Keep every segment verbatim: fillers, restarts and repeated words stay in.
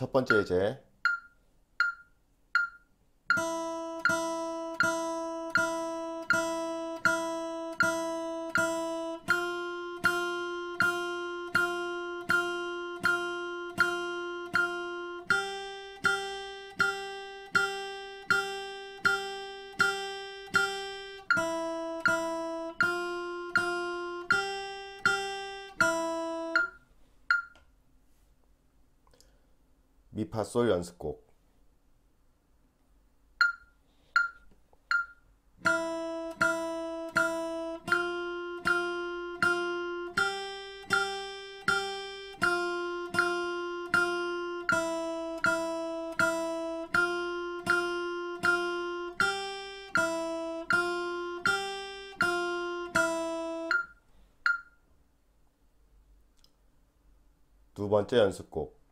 첫 번째 예제. 미파솔 연습곡. 두 번째 연습곡.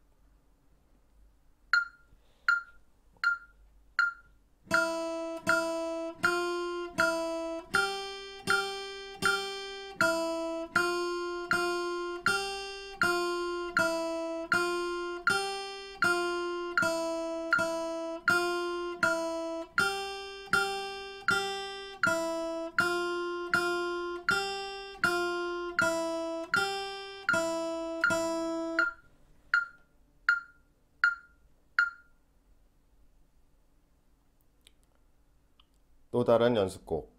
또 다른 연습곡.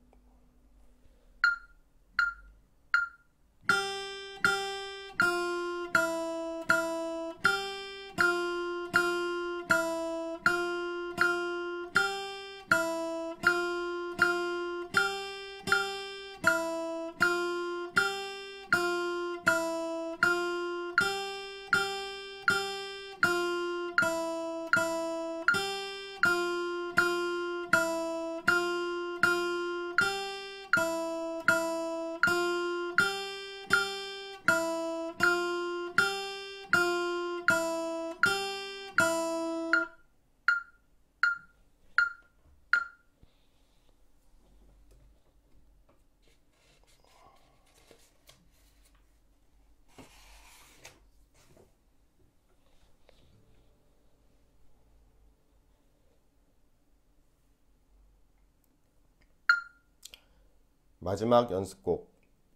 마지막 연습곡.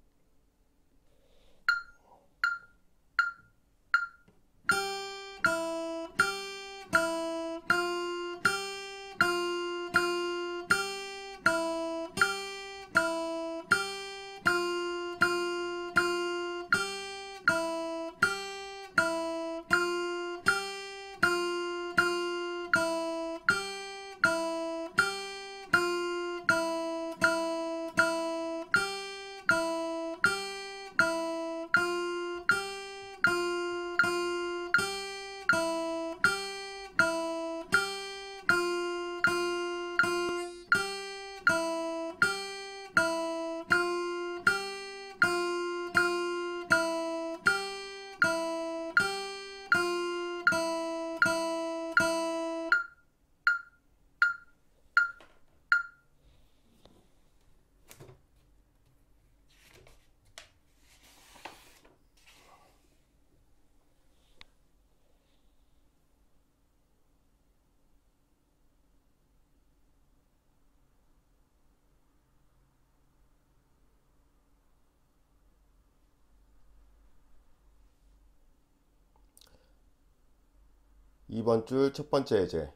이번 줄 첫 번째 예제.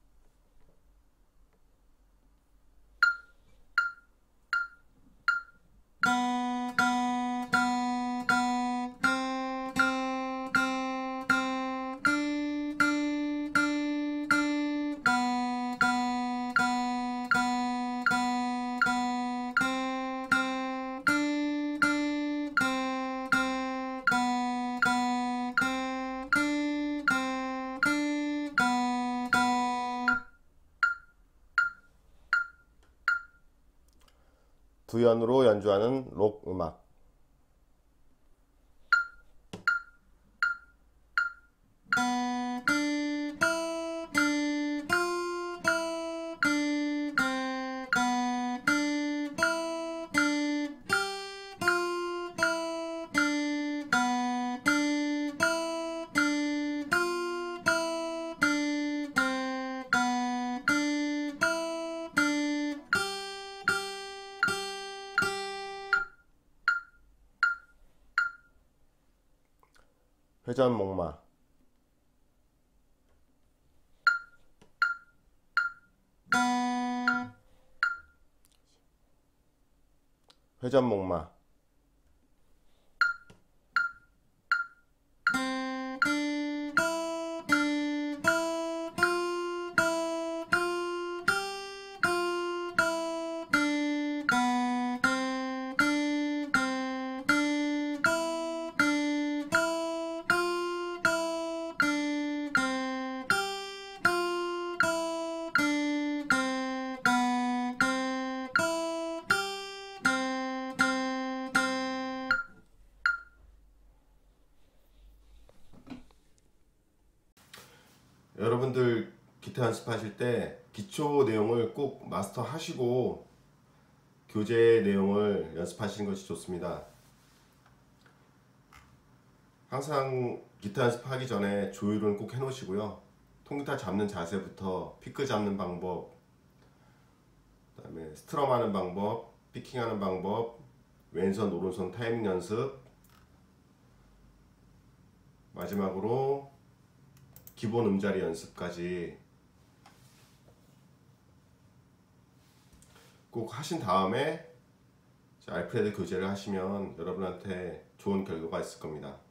두연으로 연주하는 록 음악. 회전목마, 회전목마, 여러분들 기타 연습하실 때 기초 내용을 꼭 마스터 하시고 교재 내용을 연습하시는 것이 좋습니다. 항상 기타 연습하기 전에 조율은 꼭 해놓으시고요. 통기타 잡는 자세부터 피크 잡는 방법, 그 다음에 스트럼 하는 방법, 피킹 하는 방법, 왼손 오른손 타이밍 연습, 마지막으로 기본 음자리 연습까지 꼭 하신 다음에 알프레드 교재를 하시면 여러분한테 좋은 결과가 있을 겁니다.